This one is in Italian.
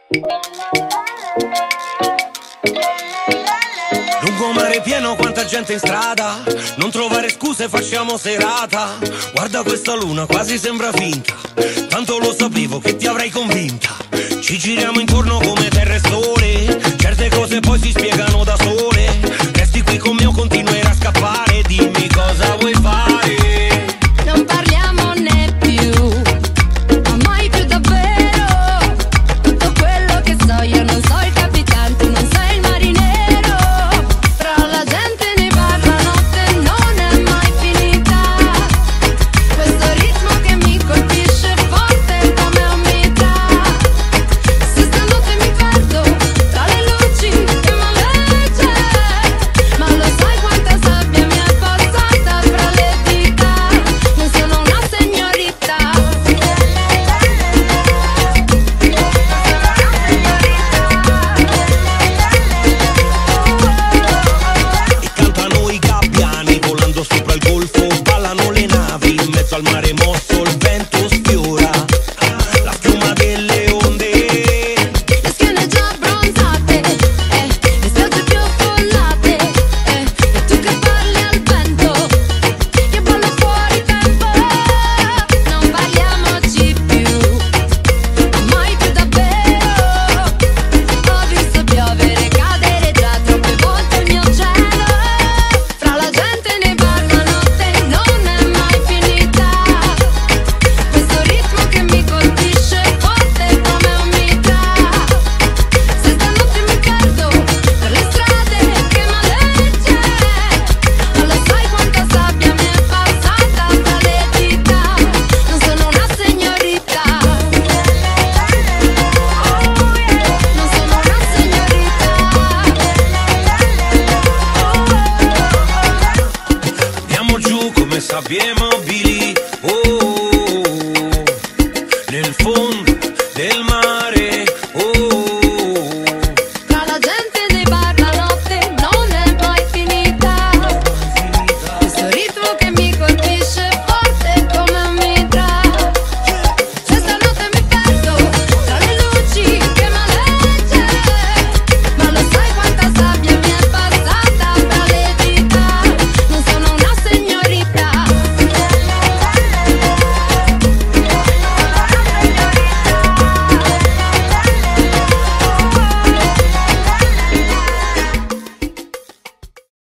Lungomare pieno, quanta gente in strada. Non trovare scuse, facciamo serata. Guarda questa luna, quasi sembra finta. Tanto lo sapevo che ti avrei convinta. Ci giriamo intorno come terra e sole. Certe cose poi si spiegano da sole. Resti qui con me o continuerai a scappare. Dimmi cosa vuoi fare. Non parliamone più, ma mai più davvero. Tutto quello che so io non so il capitano, tu non sei il marinero. Però la gente ne parla, notte non è mai finita. Questo ritmo che mi colpisce forte come un mitra. Se stanotte mi perdo tra le luci che m'alleggia, ma lo sai quanta sabbia mi è passata fra le dita. Non sono una signorita. E cantano i gabbiani volando sopra il golfo. Ballano le navi in mezzo al mare mosso. Il vento sfiora la schiuma delle onde. Le schiene già bronzate, le spiagge più affollate, e tu che parli al vento, che ballo fuori tempo. Non parliamoci più, mai più davvero. Ho visto piovere, cadere già troppe volte il mio cielo. Fra la gente ne parla, notte non è mai finita. Questo ritmo che mi colpisce forte come un mitra. Se stanotte mi perdo per le strade che m'alleggia, ma lo sai quanta sabbia mi è passata tra le dita. Non sono una signorita. Non sono una signorita. Andiamo giù come sabbie mobili. Oh,